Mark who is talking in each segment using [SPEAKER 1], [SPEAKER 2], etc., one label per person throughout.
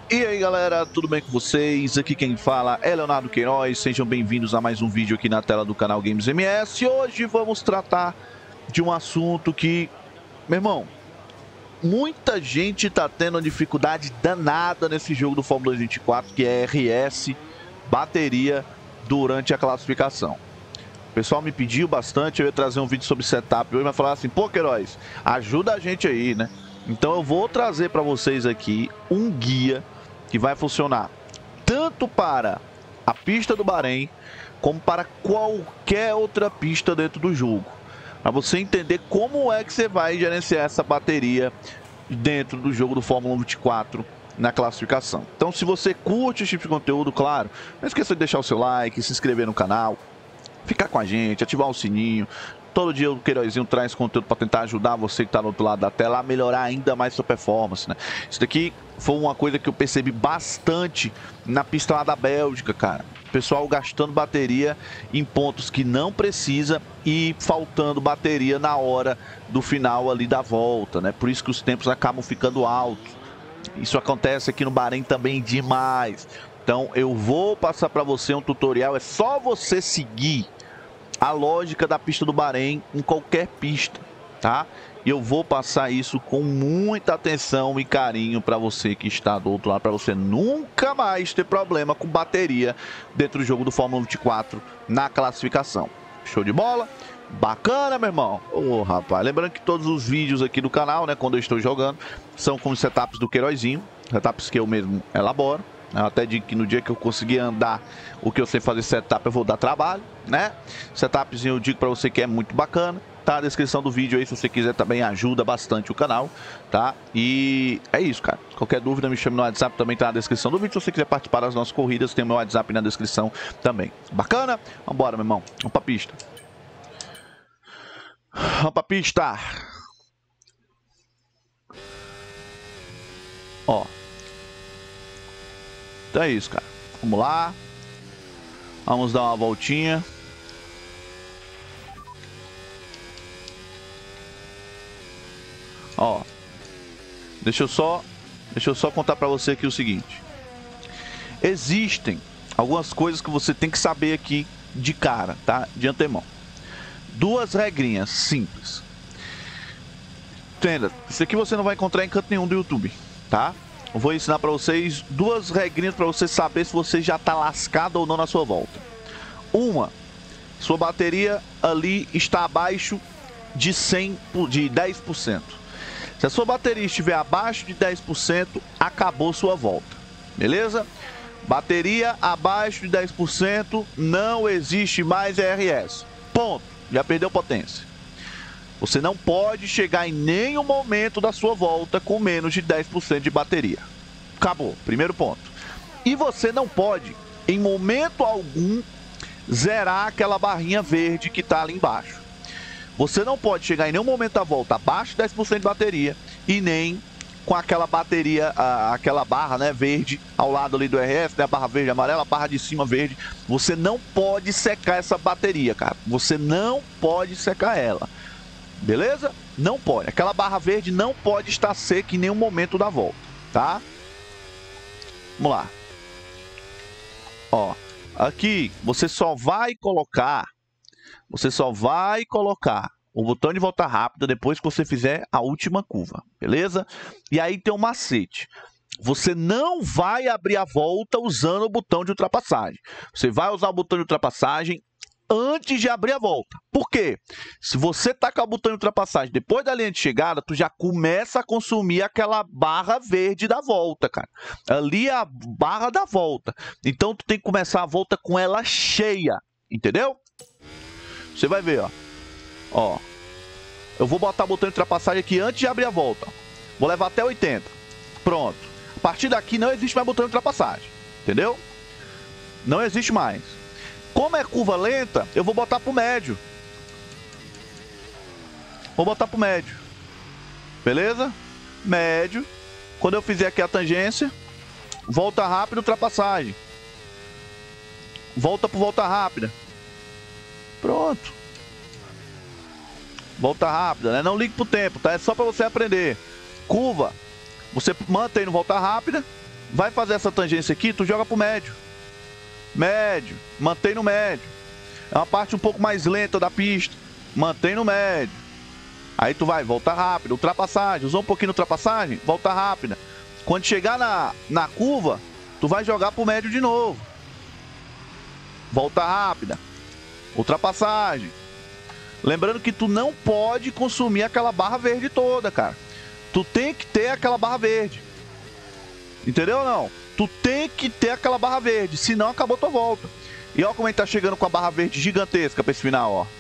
[SPEAKER 1] E aí galera, tudo bem com vocês? Aqui quem fala é Leonardo Queiroz, sejam bem-vindos a mais um vídeo aqui na tela do canal Games MS. Hoje vamos tratar de um assunto que, meu irmão, muita gente tá tendo uma dificuldade danada nesse jogo do Fórmula 24, que é RS, bateria durante a classificação. O pessoal me pediu bastante, eu ia trazer um vídeo sobre setup hoje, mas falar assim, pô Queiroz, ajuda a gente aí, né? Então eu vou trazer para vocês aqui um guia que vai funcionar tanto para a pista do Bahrein, como para qualquer outra pista dentro do jogo. Para você entender como é que você vai gerenciar essa bateria dentro do jogo do Fórmula 24 na classificação. Então se você curte esse tipo de conteúdo, claro, não esqueça de deixar o seu like, se inscrever no canal, ficar com a gente, ativar o sininho. Todo dia o Queirozinho traz conteúdo para tentar ajudar você que está no outro lado da tela a melhorar ainda mais sua performance, né? Isso daqui foi uma coisa que eu percebi bastante na pista lá da Bélgica, cara. O pessoal gastando bateria em pontos que não precisa e faltando bateria na hora do final ali da volta, né? Por isso que os tempos acabam ficando altos. Isso acontece aqui no Bahrein também demais. Então eu vou passar para você um tutorial, é só você seguir a lógica da pista do Bahrein em qualquer pista, tá? E eu vou passar isso com muita atenção e carinho para você que está do outro lado, para você nunca mais ter problema com bateria dentro do jogo do Fórmula 24 na classificação. Show de bola? Bacana, meu irmão? Ô, rapaz, lembrando que todos os vídeos aqui do canal, né, quando eu estou jogando, são com os setups do Queirozinho, setups que eu mesmo elaboro. Eu até digo que no dia que eu conseguir andar o que eu sei fazer setup, eu vou dar trabalho, né? Setupzinho eu digo pra você que é muito bacana. Tá na descrição do vídeo aí, se você quiser também ajuda bastante o canal, tá? E é isso, cara. Qualquer dúvida me chame no WhatsApp, também tá na descrição do vídeo. Se você quiser participar das nossas corridas, tem o meu WhatsApp na descrição também. Bacana? Vambora, meu irmão. Vamos pra pista. Vamos pra pista. Ó. Então é isso, cara. Vamos lá. Vamos dar uma voltinha. Ó. Deixa eu só contar pra você aqui o seguinte. Existem algumas coisas que você tem que saber aqui de cara, tá? De antemão. Duas regrinhas simples. Entenda, isso aqui você não vai encontrar em canto nenhum do YouTube, tá? Eu vou ensinar para vocês duas regrinhas para você saber se você já está lascado ou não na sua volta. Uma, sua bateria ali está abaixo de 10%. Se a sua bateria estiver abaixo de 10%, acabou sua volta. Beleza? Bateria abaixo de 10%, não existe mais RS. Ponto. Já perdeu potência. Você não pode chegar em nenhum momento da sua volta com menos de 10% de bateria. Acabou, primeiro ponto. E você não pode, em momento algum, zerar aquela barrinha verde que está ali embaixo. Você não pode chegar em nenhum momento da volta abaixo de 10% de bateria e nem com aquela bateria, aquela barra, né, verde ao lado ali do RS, né, a barra verde e amarela, a barra de cima verde. Você não pode secar essa bateria, cara. Você não pode secar ela. Beleza? Não pode. Aquela barra verde não pode estar seca em nenhum momento da volta, tá? Vamos lá. Ó, aqui você só vai colocar o botão de volta rápida depois que você fizer a última curva, beleza? E aí tem um macete. Você não vai abrir a volta usando o botão de ultrapassagem. Você vai usar o botão de ultrapassagem antes de abrir a volta. Por quê? Se você tacar o botão de ultrapassagem depois da linha de chegada, tu já começa a consumir aquela barra verde da volta, cara. Ali é a barra da volta. Então tu tem que começar a volta com ela cheia, entendeu? Você vai ver, ó. Ó. Eu vou botar o botão de ultrapassagem aqui antes de abrir a volta. Vou levar até 80. Pronto. A partir daqui não existe mais botão de ultrapassagem, entendeu? Não existe mais. Como é curva lenta, eu vou botar pro médio. Vou botar pro médio. Beleza? Médio. Quando eu fizer aqui a tangência, volta rápida, ultrapassagem. Volta pro volta rápida. Pronto. Volta rápida, né? Não ligue pro tempo, tá? É só pra você aprender. Curva. Você mantém no volta rápida. Vai fazer essa tangência aqui, tu joga pro médio. Médio, mantém no médio. É uma parte um pouco mais lenta da pista. Mantém no médio. Aí tu vai, volta rápido, ultrapassagem. Usou um pouquinho de ultrapassagem, volta rápida. Quando chegar na curva, tu vai jogar pro médio de novo. Volta rápida. Ultrapassagem. Lembrando que tu não pode consumir aquela barra verde toda, cara. Tu tem que ter aquela barra verde. Entendeu ou não? Tu tem que ter aquela barra verde, senão acabou tua volta. E olha como ele tá chegando com a barra verde gigantesca pra esse final, ó.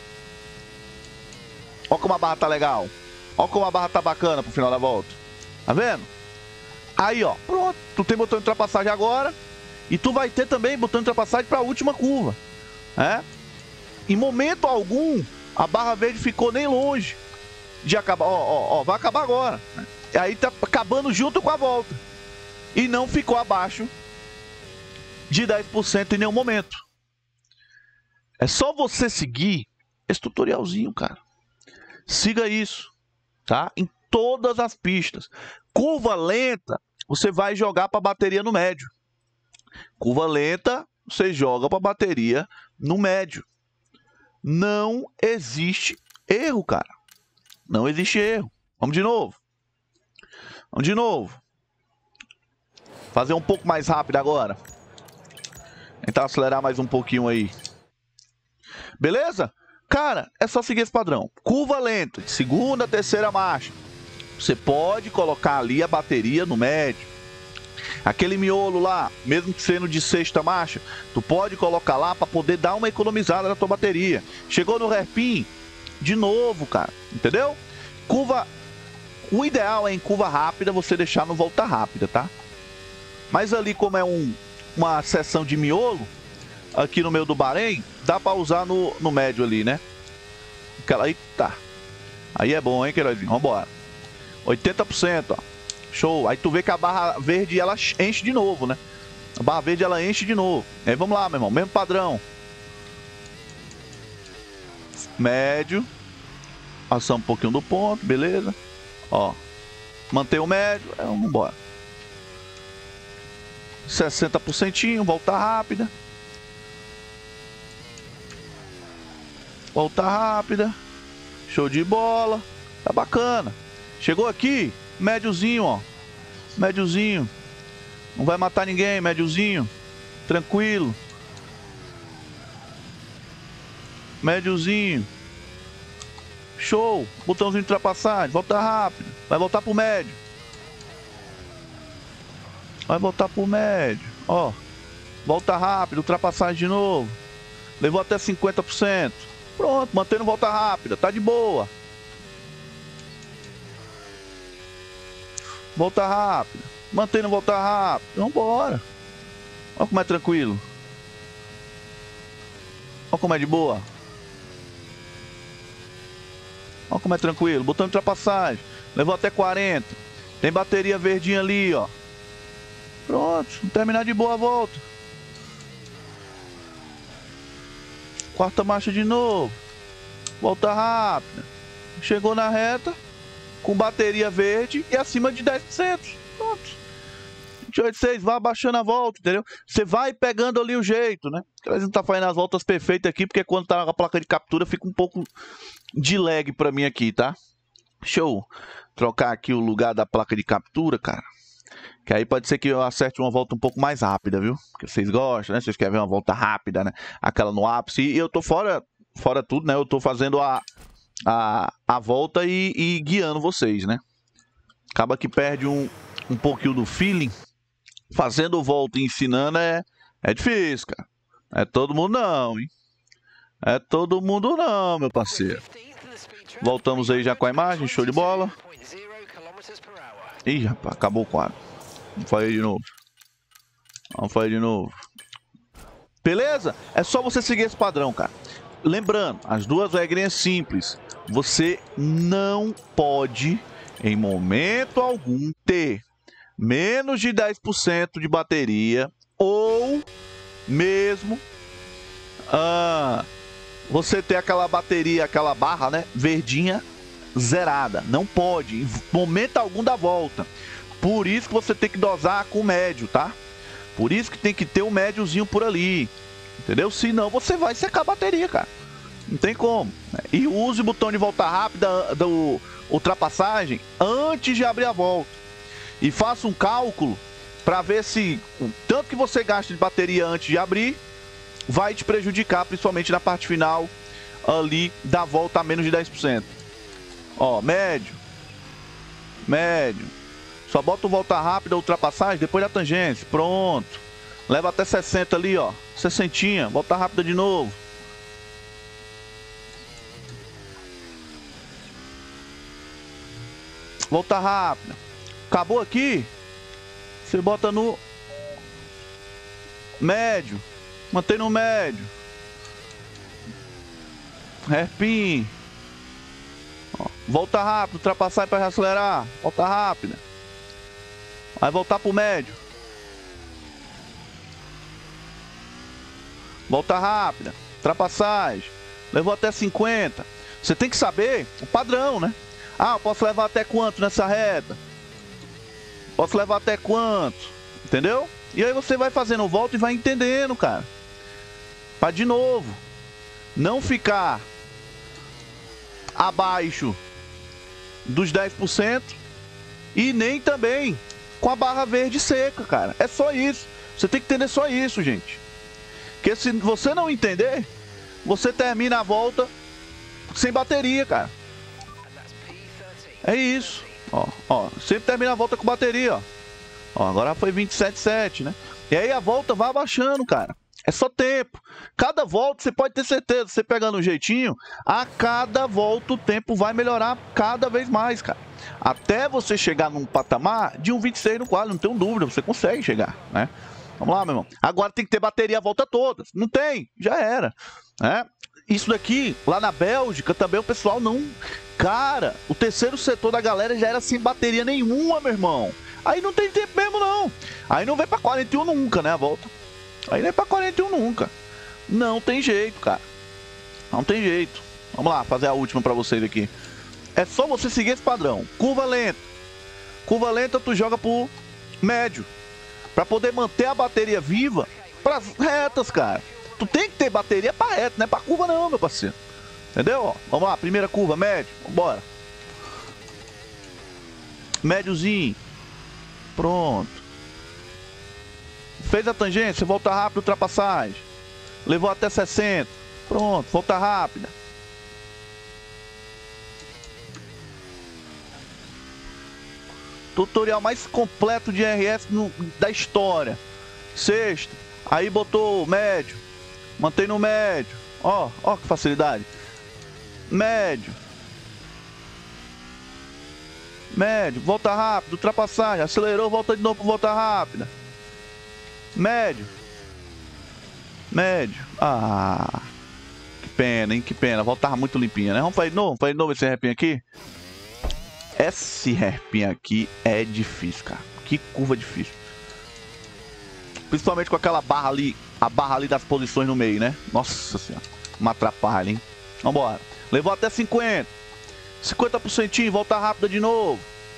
[SPEAKER 1] Olha como a barra tá legal. Olha como a barra tá bacana pro final da volta. Tá vendo? Aí, ó. Pronto. Tu tem botão de ultrapassagem agora. E tu vai ter também botão de ultrapassagem pra última curva. Em momento algum, a barra verde ficou nem longe de acabar. Ó, vai acabar agora. E aí tá acabando junto com a volta. E não ficou abaixo de 10% em nenhum momento. É só você seguir esse tutorialzinho, cara. Siga isso, tá? Em todas as pistas. Curva lenta, você vai jogar para bateria no médio. Curva lenta, você joga para bateria no médio. Não existe erro, cara. Não existe erro. Vamos de novo. Vamos de novo. Fazer um pouco mais rápido agora. Tentar acelerar mais um pouquinho aí. Beleza? Cara, é só seguir esse padrão. Curva lenta, de segunda, terceira marcha. Você pode colocar ali a bateria no médio. Aquele miolo lá, mesmo que sendo de sexta marcha, tu pode colocar lá para poder dar uma economizada na tua bateria. Chegou no hairpin, de novo, cara. Entendeu? Curva... O ideal é em curva rápida você deixar no volta rápida, tá? Mas ali, como é uma seção de miolo, aqui no meio do Bahrein, dá pra usar no médio ali, né? Aquela aí, tá. Aí é bom, hein, Queirozinho? Vambora. 80%, ó. Show. Aí tu vê que a barra verde, ela enche de novo, né? A barra verde, ela enche de novo. Aí vamos lá, meu irmão. Mesmo padrão. Médio. Passar um pouquinho do ponto, beleza? Ó. Mantém o médio. Vamos embora. 60%, volta rápida. Volta rápida. Show de bola. Tá bacana. Chegou aqui, médiozinho, ó. Médiozinho. Não vai matar ninguém, médiozinho. Tranquilo. Médiozinho. Show. Botãozinho de ultrapassagem. Volta rápido. Vai voltar pro médio. Vai voltar pro médio. Ó. Volta rápido. Ultrapassagem de novo. Levou até 50%. Pronto. Mantendo volta rápida. Tá de boa. Volta rápida. Mantendo volta rápida. Vambora. Olha como é tranquilo. Olha como é de boa. Olha como é tranquilo. Botão de ultrapassagem. Levou até 40. Tem bateria verdinha ali, ó. Pronto. Vamos terminar de boa a volta. Quarta marcha de novo. Volta rápida. Chegou na reta. Com bateria verde e acima de 10%. Pronto. 28,6, vai abaixando a volta, entendeu? Você vai pegando ali o jeito, né? A gente não tá fazendo as voltas perfeitas aqui, porque quando tá na placa de captura fica um pouco de lag pra mim aqui, tá? Deixa eu trocar aqui o lugar da placa de captura, cara. Que aí pode ser que eu acerte uma volta um pouco mais rápida, viu? Porque vocês gostam, né? Vocês querem ver uma volta rápida, né? Aquela no ápice. E eu tô fora tudo, né? Eu tô fazendo a volta e guiando vocês, né? Acaba que perde um pouquinho do feeling. Fazendo volta e ensinando é difícil, cara. É todo mundo não, hein? É todo mundo não, meu parceiro. Voltamos aí já com a imagem, show de bola. Ih, rapaz, acabou o quadro. Vamos fazer de novo. Vamos fazer de novo. Beleza? É só você seguir esse padrão, cara. Lembrando, as duas regrinhas simples. Você não pode, em momento algum, ter menos de 10% de bateria ou mesmo você ter aquela bateria, aquela barra, né, verdinha, zerada. Não pode, em momento algum da volta. Por isso que você tem que dosar com médio, tá? Por isso que tem que ter um médiozinho por ali, entendeu? Senão você vai secar a bateria, cara. Não tem como. E use o botão de volta rápida do ultrapassagem antes de abrir a volta. E faça um cálculo para ver se o tanto que você gasta de bateria antes de abrir vai te prejudicar, principalmente na parte final ali da volta a menos de 10%. Ó, médio. Médio. Só bota o volta rápida, ultrapassagem, depois da tangência. Pronto. Leva até 60 ali, ó. 60, volta rápida de novo. Volta rápida. Acabou aqui. Você bota no médio. Mantém no médio. Hairpin. Volta rápido, ultrapassar para acelerar. Volta rápida. Vai voltar pro médio. Volta rápida. Ultrapassagem. Levou até 50. Você tem que saber o padrão, né? Ah, eu posso levar até quanto nessa reta? Posso levar até quanto? Entendeu? E aí você vai fazendo volta e vai entendendo, cara. Pra de novo não ficar abaixo dos 10% e nem também com a barra verde seca, cara. É só isso. Você tem que entender só isso, gente. Porque se você não entender, você termina a volta sem bateria, cara. É isso. Ó, sempre termina a volta com bateria, ó. Ó, agora foi 27,7, né? E aí a volta vai abaixando, cara. É só tempo. Cada volta, você pode ter certeza, você pegando um jeitinho, a cada volta o tempo vai melhorar cada vez mais, cara. Até você chegar num patamar de um 26 no quadro, não tenho dúvida, você consegue chegar, né? Vamos lá, meu irmão. Agora tem que ter bateria a volta toda. Não tem, já era, né? Isso daqui, lá na Bélgica, também o pessoal não... Cara, o terceiro setor da galera já era sem bateria nenhuma, meu irmão. Aí não tem tempo mesmo, não. Aí não vem pra 41 nunca, né, a volta. Aí não é pra 41 nunca. Não tem jeito, cara. Não tem jeito. Vamos lá, fazer a última pra vocês aqui. É só você seguir esse padrão. Curva lenta. Curva lenta tu joga pro médio. Pra poder manter a bateria viva pras retas, cara. Tu tem que ter bateria pra reta, não é pra curva não, meu parceiro. Entendeu? Ó, vamos lá, primeira curva, médio. Vambora. Médiozinho. Pronto. Fez a tangência, volta rápido, ultrapassagem. Levou até 60. Pronto, volta rápida. Tutorial mais completo de RS da história. Sexto. Aí botou médio. Mantém no médio. Ó, ó que facilidade. Médio. Médio. Volta rápido, ultrapassagem. Acelerou, volta de novo para volta rápida. Médio. Médio. Ah. Que pena, hein? Que pena. A volta tava muito limpinha, né? Vamos fazer de novo? Vamos fazer de novo esse hairpin aqui? Esse hairpin aqui é difícil, cara. Que curva difícil. Principalmente com aquela barra ali. A barra ali das posições no meio, né? Nossa senhora. Uma atrapalha, hein? Vambora. Levou até 50. 50%. Volta rápida de novo.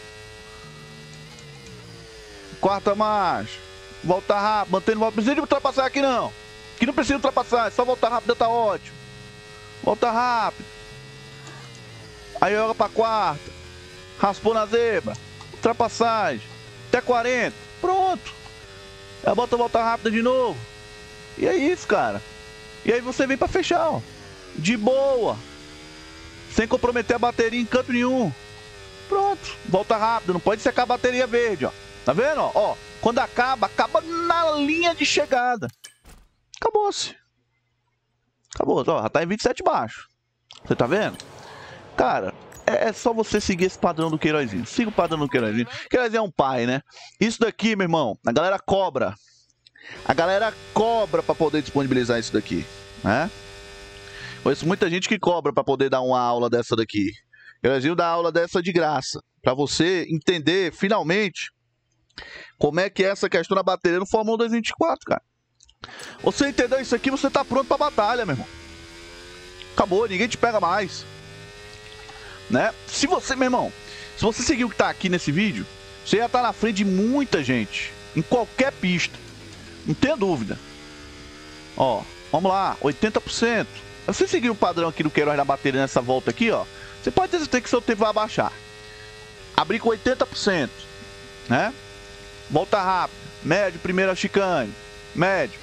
[SPEAKER 1] Quarta marcha. Volta rápido, mantendo volta. Não precisa de ultrapassar aqui não. Aqui não precisa ultrapassar, só volta rápida tá ótimo. Volta rápido. Aí joga pra quarta. Raspou na zebra. Ultrapassagem. Até 40. Pronto. Aí bota volta rápida de novo. E é isso, cara. E aí você vem pra fechar, ó. De boa. Sem comprometer a bateria em canto nenhum. Pronto. Volta rápido. Não pode secar a bateria verde, ó. Tá vendo, ó? Quando acaba, acaba na linha de chegada. Acabou-se. Acabou-se, ó. Já tá em 27 baixo. Você tá vendo? Cara, é só você seguir esse padrão do Queirozinho. Siga o padrão do Queirozinho. Queirozinho é um pai, né? Isso daqui, meu irmão, a galera cobra. A galera cobra pra poder disponibilizar isso daqui, né? Conheço muita gente que cobra pra poder dar uma aula dessa daqui. Queirozinho dá aula dessa de graça. Pra você entender, finalmente, como é que é essa questão da bateria no Fórmula 1 2024, cara. Você entendeu isso aqui, você tá pronto pra batalha, meu irmão. Acabou, ninguém te pega mais. Né? Se você, meu irmão, se você seguir o que tá aqui nesse vídeo, Você já tá na frente de muita gente, em qualquer pista, não tenha dúvida. Ó, vamos lá, 80%. Se você seguir o padrão aqui do Queiroz na bateria nessa volta aqui, ó, você pode ter certeza que seu tempo vai abaixar. Abrir com 80%, né? Volta rápida, médio, primeira chicane, médio.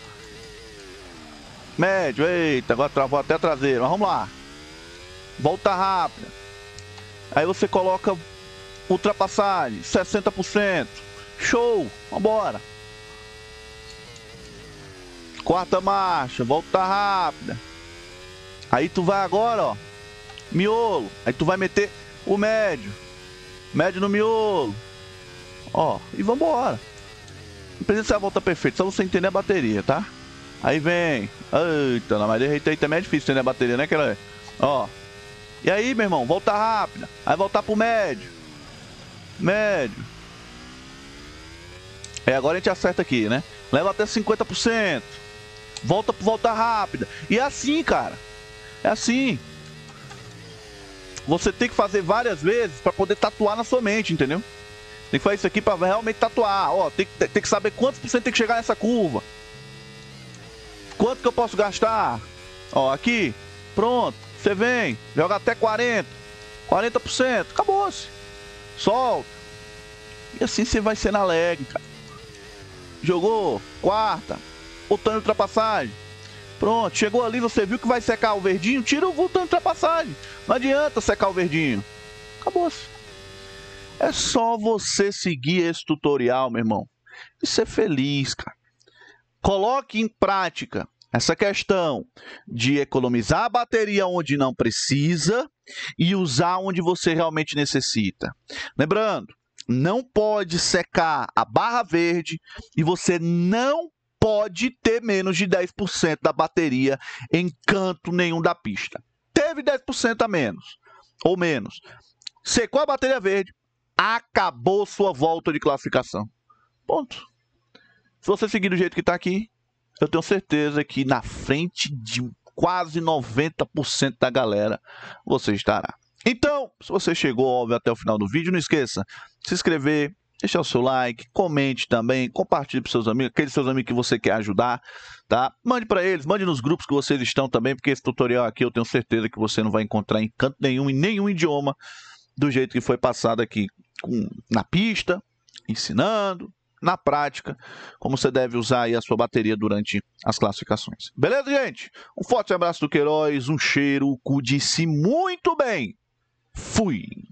[SPEAKER 1] Médio, eita, agora travou até a traseira, mas vamos lá. Volta rápida. Aí você coloca ultrapassagem, 60%. Show, vambora. Quarta marcha, volta rápida. Aí tu vai agora, ó, miolo. Aí tu vai meter o médio. Médio no miolo. Ó, e vambora. Não precisa ser a volta perfeita, só você entender a bateria, tá? Aí vem. Eita, não, mas de jeito aí também é difícil entender a bateria, né, Queiroz? Ó. E aí, meu irmão, volta rápida. Aí voltar pro médio. Médio. É, agora a gente acerta aqui, né? Leva até 50%. Volta pro volta rápida. E é assim, cara. É assim. Você tem que fazer várias vezes para poder tatuar na sua mente, entendeu? Tem que fazer isso aqui para realmente tatuar. Ó, tem que saber quantos por cento tem que chegar nessa curva. Quanto que eu posso gastar? Ó, aqui. Pronto. Você vem. Joga até 40%. 40%. Acabou-se. Solta. E assim você vai sendo alegre, cara. Jogou. Quarta. Botão de ultrapassagem. Pronto. Chegou ali, você viu que vai secar o verdinho. Tira o botão de ultrapassagem. Não adianta secar o verdinho. Acabou-se. É só você seguir esse tutorial, meu irmão. E ser feliz, cara. Coloque em prática essa questão de economizar a bateria onde não precisa e usar onde você realmente necessita. Lembrando, não pode secar a barra verde e você não pode ter menos de 10% da bateria em canto nenhum da pista. Teve 10% a menos ou menos. Secou a bateria verde, acabou sua volta de classificação. Ponto. Se você seguir do jeito que está aqui, eu tenho certeza que na frente de quase 90% da galera você estará. Então, se você chegou, óbvio, até o final do vídeo, não esqueça de se inscrever, deixar o seu like, comente também, compartilhe para seus amigos, aqueles seus amigos que você quer ajudar, tá? Mande para eles, mande nos grupos que vocês estão também, porque esse tutorial aqui eu tenho certeza que você não vai encontrar em canto nenhum, em nenhum idioma, do jeito que foi passado aqui na pista, ensinando, na prática, como você deve usar aí a sua bateria durante as classificações. Beleza, gente? Um forte abraço do Queiroz, um cheiro, cuide-se muito bem. Fui!